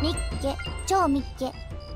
ミッケ、超ミッケ。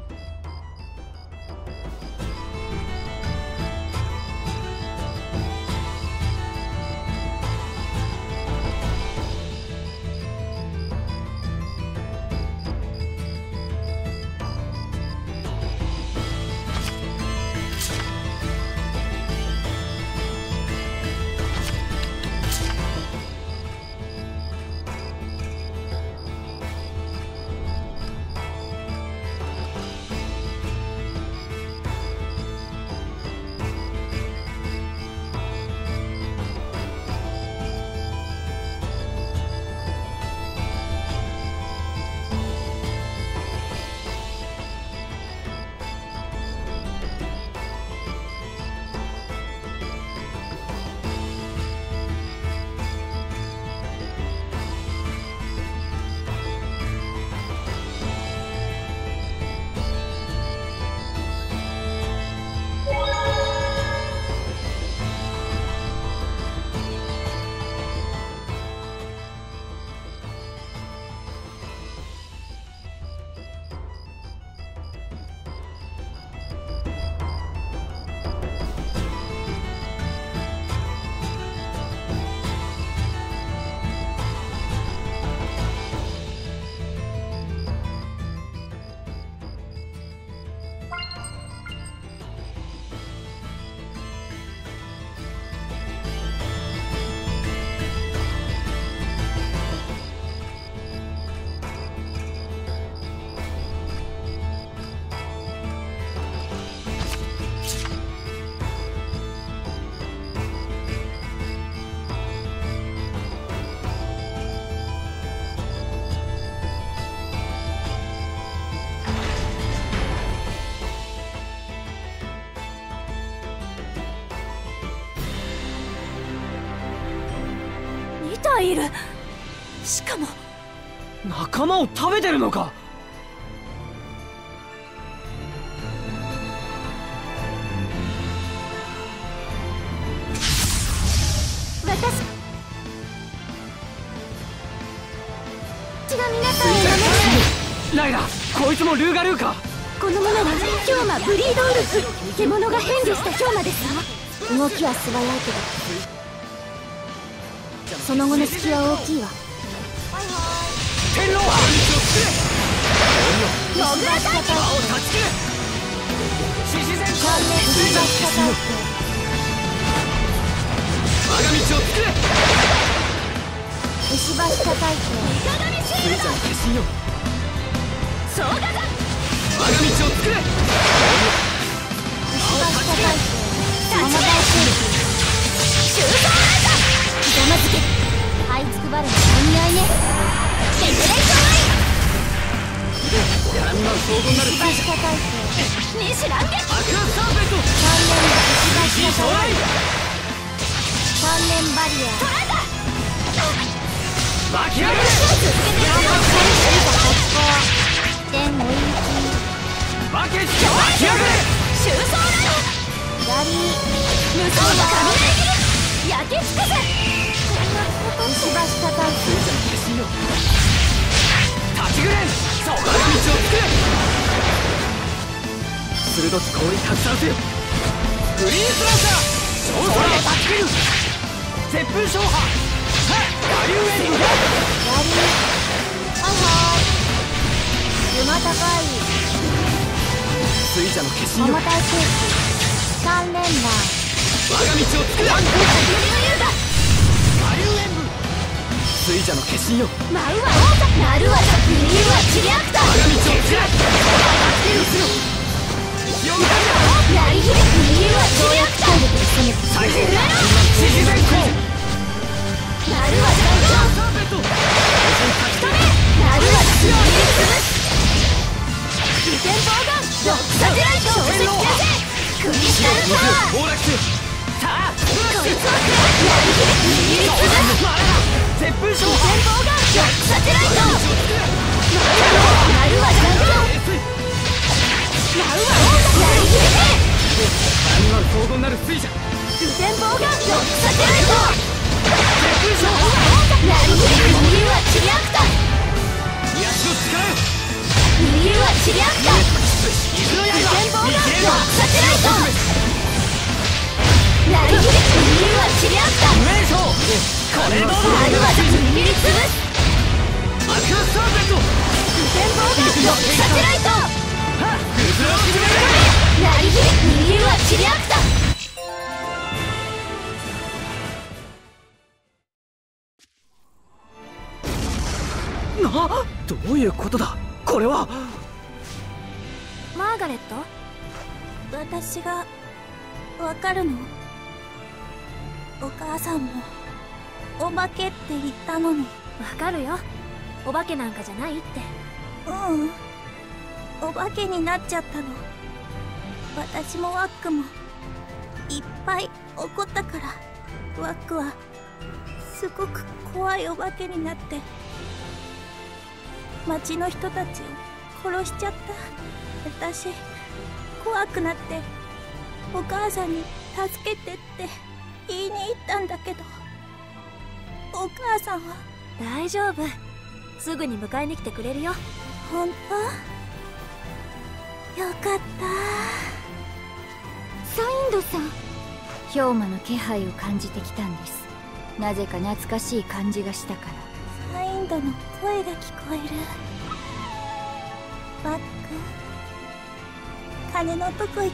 いる。しかも仲間を食べてるのか。 私が皆さんをやめライラ、こいつもルーガルーか。 この者は氷馬ブリードウルフ、獣が変化した氷馬ですわ。 動きは素早いけどその後の隙は大きいわ。 天狼波モグラ大気を断ち切れ。獅子戦関連石橋叩いて我が道を作れ。 石橋叩いて水車の化身よ。 総ガガ我が道を作れ。 石橋叩いて生大周期修造ライダー邪魔づけ這いつくばるのお似合いね。 セグレーションライ何万総合なる石水車。 橋叩いて西乱撃アクアサーペント。 関連石橋将来叩いて関連バリア捉えた。 巻き上げる。 天追い負けつけ巻き上げる。 修造ライダー左無双の雷切り焼き尽くせ。 石橋叩いて立ちぐれん。我が道を作れ。鋭き氷拡散せよ。グリーンスラッシャー少々を断ち切る。絶風昇波我流エンド。 左はいはい馬高い水車の化身よ。 重たい空気関連弾我が道を作れ。我流演武。水車の化身よ。 舞うは王座鳴るはザ理由はチリアクター。 我が道を作れ。気を向かん鳴り響く理由はチリアクター。 最近だ。獅子戦行。 鳴るはザサーペント。 人目鳴るはザ理由潰す。利点砲丸ドックサテライト小石先生クリスタルパワー。 崩落す。さあこいつを食らい鳴り響く理由潰す。 絶風昇利点砲丸ドックサテライト鳴るはザ鳴るは王座鳴り響け。 何万総合なる水車。 利点砲丸ドックサテライト絶風昇鳴り響く理由はチリアクター。 癒しの力よ。 ライトなりきり二流は散り合った名将これどうだある技握りつぶすアクアサーペント無線棒がロックサテライト水を決めるなりきり二流は散り合ったどういうことだこれは。 マーガレット、私がわかるの？お母さんもお化けって言ったのに。 わかるよ、お化けなんかじゃないって。 お化けになっちゃったの。私もワックもいっぱい怒ったから、ワックはすごく怖いお化けになって町の人たちを殺しちゃった。私怖くなってお母さんに助けてって言いに行ったんだけど、お母さんは。 大丈夫、すぐに迎えに来てくれるよ。 本当？よかった。 サインドさん、氷馬の気配を感じてきたんです。なぜか懐かしい感じがしたから。 サインドの声が聞こえる。バック、金のとこ行こ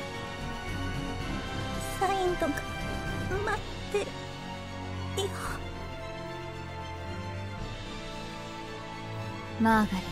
う。サインドが待ってるよ。 マーガレッ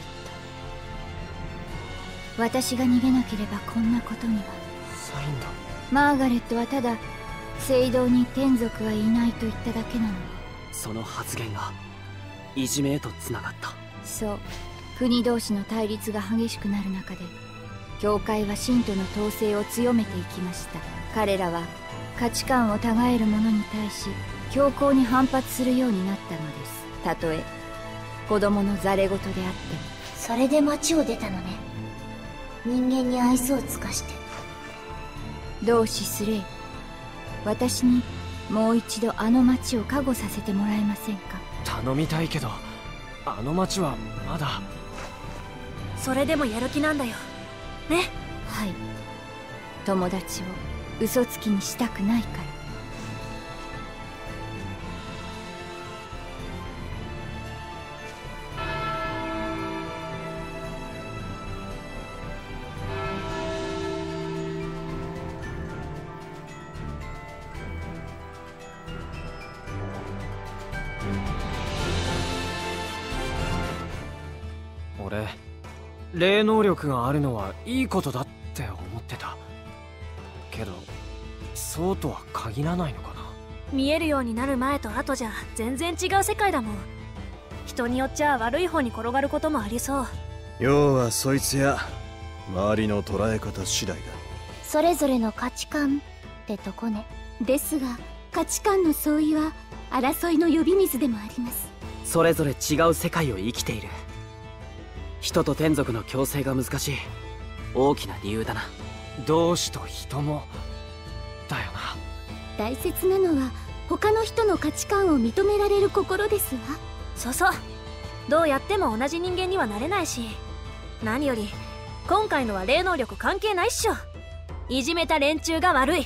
ト、私が逃げなければこんなことには。 サインだ。 マーガレットはただ聖堂に天族はいないと言っただけなのに。 その発言がいじめへとつながった。 そう、国同士の対立が激しくなる中で教会は信徒の統制を強めていきました。彼らは価値観を違える者に対し強硬に反発するようになったのです。たとえ子供のざれ言であっても。 それで町を出たのね。人間に愛想を尽かして。 同志スレイ、私にもう一度あの町を加護させてもらえませんか。 頼みたいけど、あの町はまだ。 それでもやる気なんだよね。 はい、友達を嘘つきにしたくないから。 俺、霊能力があるのはいいことだって思ってたけど、そうとは限らないのかな。 見えるようになる前と後じゃ全然違う世界だもん。人によっちゃ悪い方に転がることもありそう。 要はそいつや周りの捉え方次第だ。 それぞれの価値観ってとこね。 ですが価値観の相違は争いの呼び水でもあります。 それぞれ違う世界を生きている。人と天族の共生が難しい大きな理由だな。同志と人もだよな。 大切なのは他の人の価値観を認められる心ですわ。 そうそう、どうやっても同じ人間にはなれないし、何より今回のは霊能力関係ないっしょ。いじめた連中が悪い。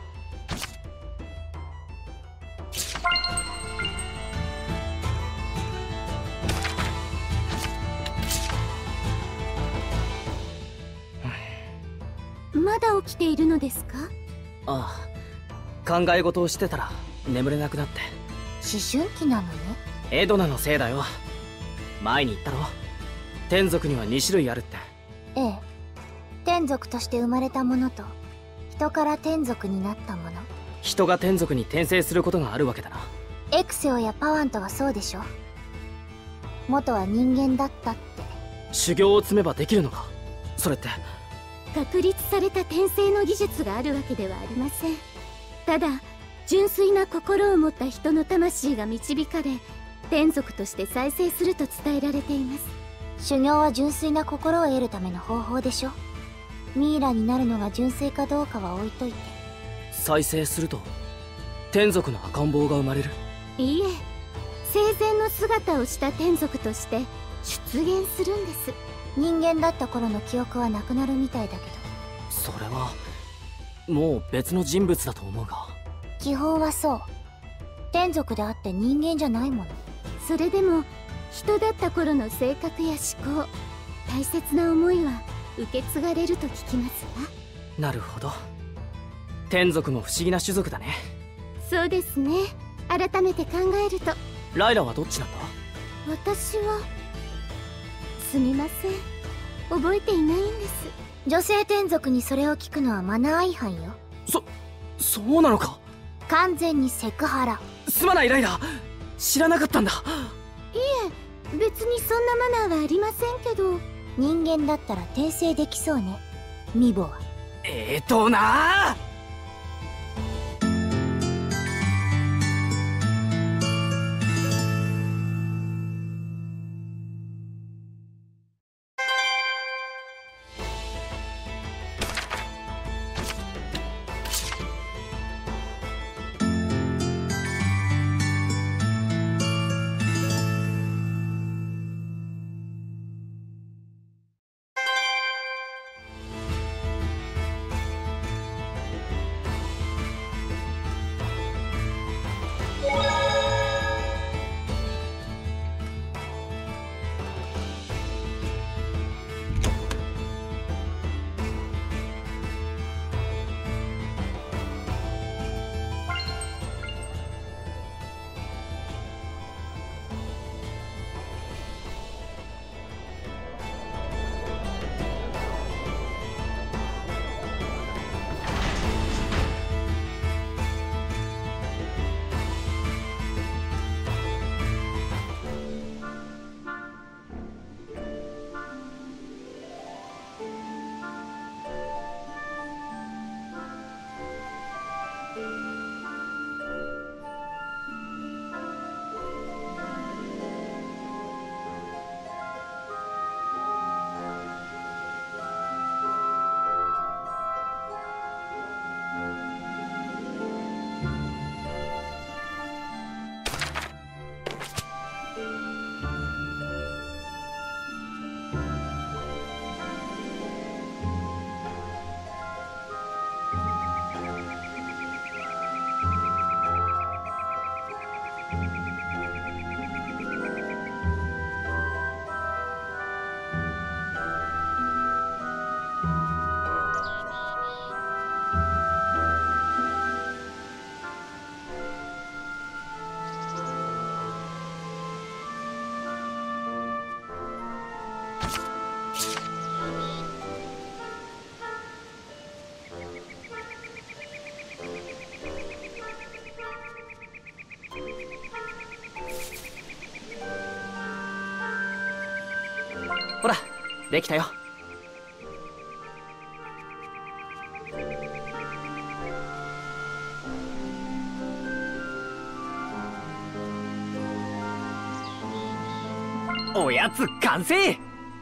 まだ起きているのですか？ ああ、考え事をしてたら眠れなくなって。 思春期なのね。 エドナのせいだよ。前に言ったろ、天族には2種類あるって。 ええ、天族として生まれたものと人から天族になったもの。 人が天族に転生することがあるわけだな。 エクセオやパワントはそうでしょ。元は人間だったって。 修行を積めばできるのか、それって。 確立された転生の技術があるわけではありません。ただ純粋な心を持った人の魂が導かれ天族として再生すると伝えられています。 修行は純粋な心を得るための方法でしょ。ミイラになるのが純粋かどうかは置いといて。 再生すると天族の赤ん坊が生まれる。 いいえ、生前の姿をした天族として出現するんです。 人間だった頃の記憶はなくなるみたいだけど。 それはもう別の人物だと思うが。 基本はそう。天族であって人間じゃないもの。 それでも人だった頃の性格や思考、大切な思いは受け継がれると聞きますわ。 なるほど。天族も不思議な種族だね。 そうですね。改めて考えると。 ライラはどっちなんだ？ 私はすみません、覚えていないんです。 女性天族にそれを聞くのはマナー違反よ。 そうなのか。 完全にセクハラ。 すまないライラ、知らなかったんだ。 いえ、別にそんなマナーはありませんけど。 人間だったら転生できそうね、ミボは。 なあ。ほら、できたよ。おやつ完成。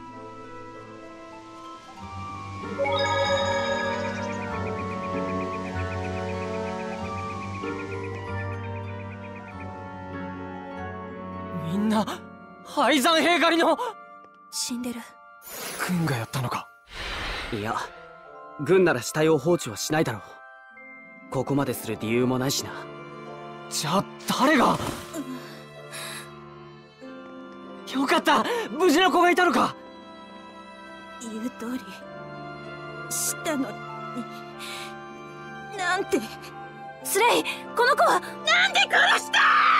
みんな廃山兵狩りの。 死んでる。 軍がやったのか。いや、軍なら死体を放置はしないだろう。ここまでする理由もないしな。じゃあ誰が。よかった、無事の子がいたのか。 言う通りしたのに。なんて。スレイ、この子はなんで殺した。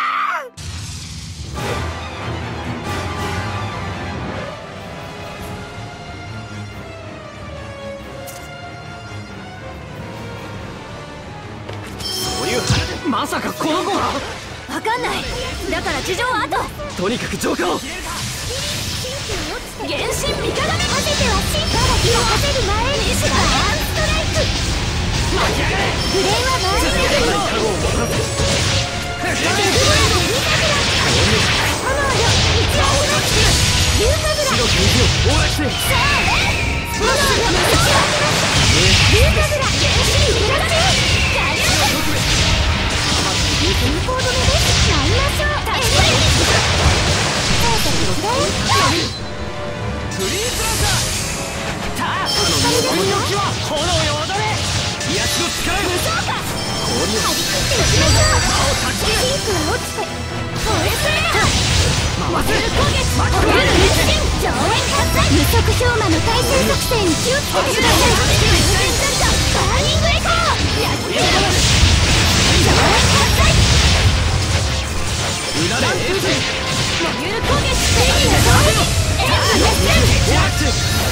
まさかこの子が。 わかんない。だから事情は後。 とにかく浄化を。 原神味方めかせてはシンカーが火をかせる前にバーンストライク。 巻き上がれ。 グレーは回りながら炎よ、道を開く竜神楽。 白く水を往来して。 さあ炎よ、道を開く竜神楽。原神味方中ガリュー先行止めです。参りましょう。エレメントフリーズランサー。さあ、この身の時は炎よ踊れ。癒しの無速氷魔の対戦作戦に気をつけてください。バーニングエコーやってやる。上演喝采裏でエースモビュール攻撃正義の勝利エンブ熱戦ジャック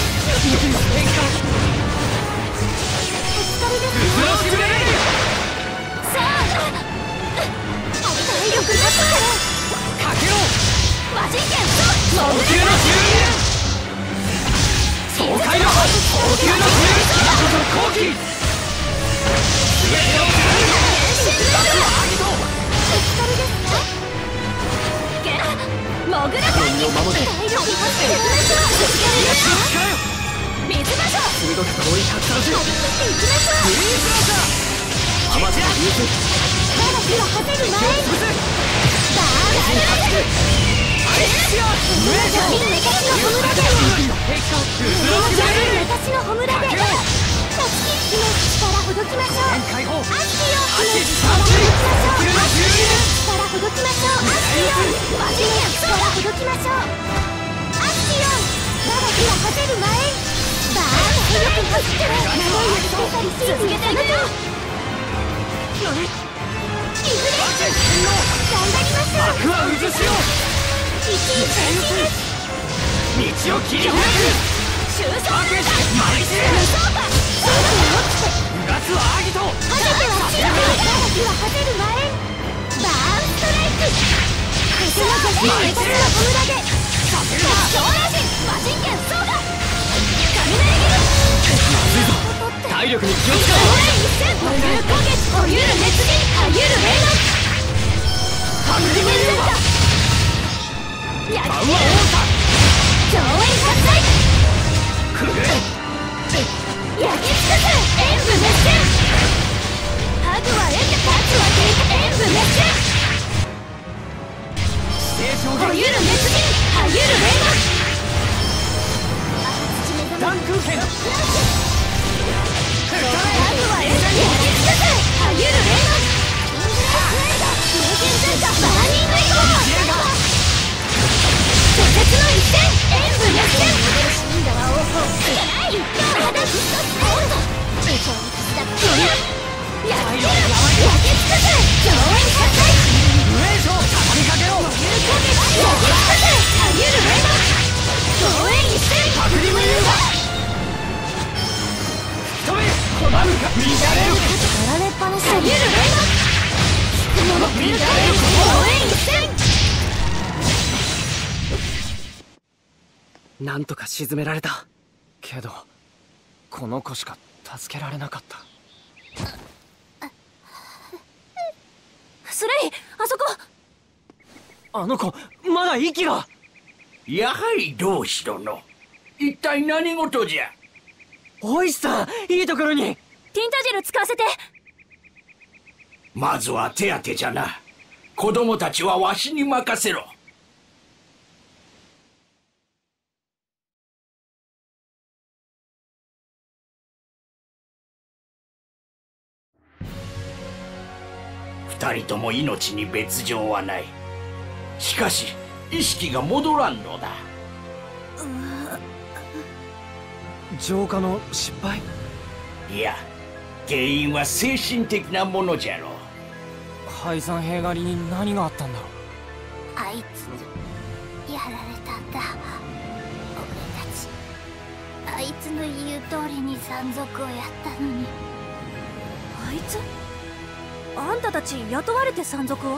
お疲れですね。さあ体力なしでかけろ魔人剣とモ高級のビュール爽快の高級の後期全てをモグラタンに体力発生水魔女鋭く遠い130 行きましょう。 アマテラ流星まだ火は果てる前バーンストライク私のホムラでタツキ姫力ほどきましょう。アッシオ姫力ほどきましょう。力ほどきましょう。アッシオマジネ力ほどきましょう。アッシオまだ火は果てる前バーン体力に走って名前をつけたり続けていくよ。リフレッシュ頑張りましょう。 幕は渦潮一位前進です。 道を切り開く収束マイシ無双馬すぐに落ちてうがつはアギト果てては散るまだ火は果てる前バーンストライク風の女子に私のホムラで超ラジ魔人剣ソーダ雷斬り体力に気を使上演一戦保有攻撃保有熱銀保有霊能確認メンタ焼き切る上演喝采くぐれ焼き尽くす演武熱戦ハグは得て勝つは演武熱戦保有熱銀保有霊能ダン空剣ハグは得て焼き尽くす保有霊能無限全化バーニングエコー除雪の一戦演武熱戦一挙肌ずっと温度焼き尽くす上演喝采無縁将畳みかけろ有攻撃焼き尽くすハギュルレイマ上演一戦確認メニュー吹き飛べ拒むか乱れるやられっぱなしハギュルレイマ引くもの有攻撃上演一戦なんとか沈められたけどこの子しか助けられなかった。 スレイあそこあの子まだ息が。 やはり同志殿、一体何事じゃ。 おいさんいいところに。 ティンタジェル使わせて。 まずは手当てじゃな。子供たちはわしに任せろ。二人とも命に別状はない。しかし意識が戻らんのだ。 浄化の失敗。 いや、原因は精神的なものじゃろう。 海山兵狩りに何があったんだろう。 あいつにやられたんだ。俺たちあいつの言う通りに山賊をやったのに。あいつあんたたち雇われて山賊を。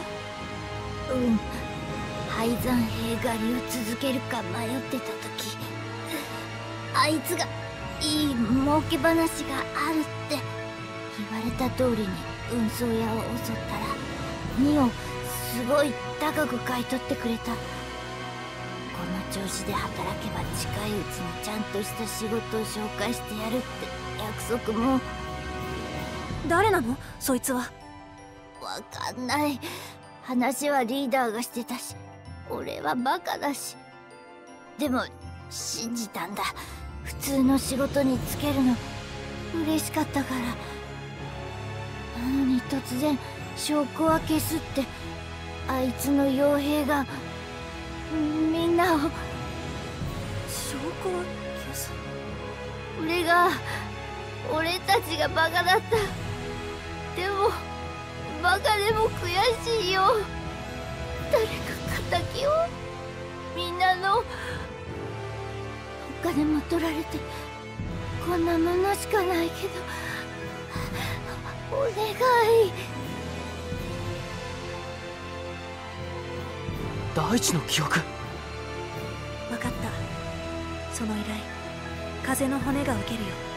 廃山兵狩りを続けるか迷ってた時、あいつがいい儲け話があるって言われた通りに運送屋を襲ったら2をすごい高く買い取ってくれた。この調子で働けば近いうちにちゃんとした仕事を紹介してやるって約束も。誰なのそいつは。わかんない。話はリーダーがしてたし、俺はバカだし。でも信じたんだ。普通の仕事に就けるの嬉しかったから。なのに突然証拠は消すって、あいつの傭兵がみんなを。証証拠は消す。 俺たちがバカだった。でもバカでも悔しいよ。誰か敵を。みんなのお金も取られてこんなものしかないけど、お願い。 大地の記憶。 分かった。その依頼、風の骨が受けるよ。